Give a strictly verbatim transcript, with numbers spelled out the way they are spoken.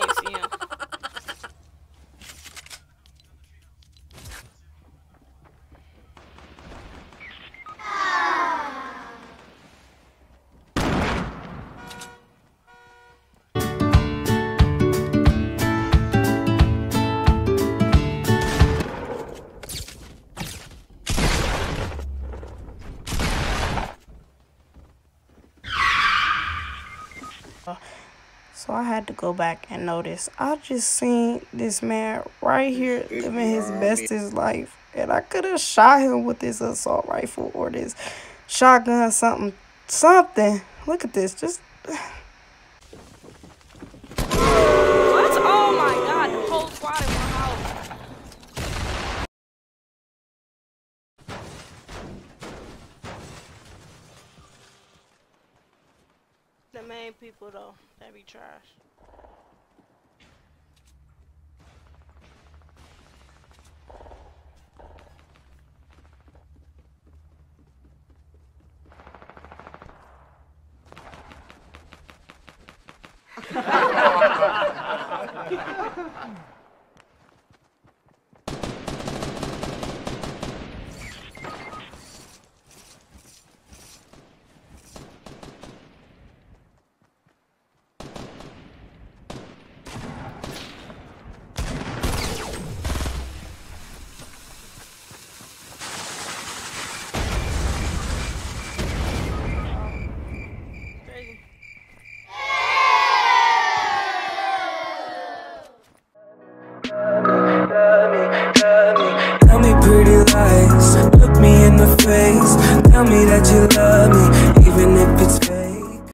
only see him. So I had to go back and notice. I just seen this man right here living his bestest life. And I could have shot him with this assault rifle or this shotgun, something. Something. Look at this. Just... What? Oh my god, the whole squad in my house. The main people though, that be trash. Tell me pretty lies, look me in the face. Tell me that you love me, even if it's fake.